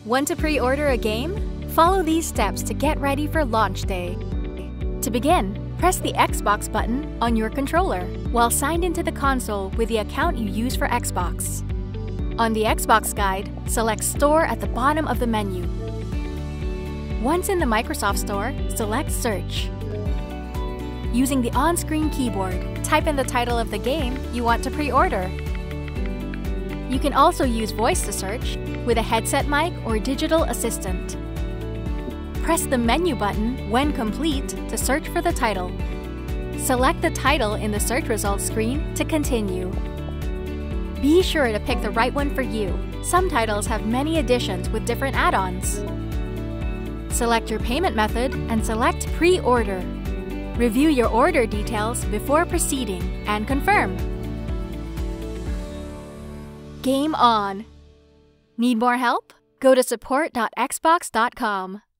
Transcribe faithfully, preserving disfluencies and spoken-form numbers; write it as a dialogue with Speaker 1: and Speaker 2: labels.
Speaker 1: Want to pre-order a game? Follow these steps to get ready for launch day. To begin, press the Xbox button on your controller while signed into the console with the account you use for Xbox. On the Xbox guide, select Store at the bottom of the menu. Once in the Microsoft Store, select Search. Using the on-screen keyboard, type in the title of the game you want to pre-order. You can also use voice to search with a headset mic or digital assistant. Press the menu button when complete to search for the title. Select the title in the search results screen to continue. Be sure to pick the right one for you. Some titles have many editions with different add-ons. Select your payment method and select Pre-order. Review your order details before proceeding and confirm. Game on! Need more help? Go to support dot xbox dot com.